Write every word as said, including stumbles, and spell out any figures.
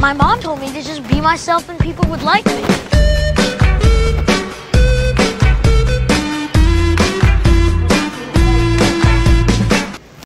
My mom told me to just be myself and people would like me.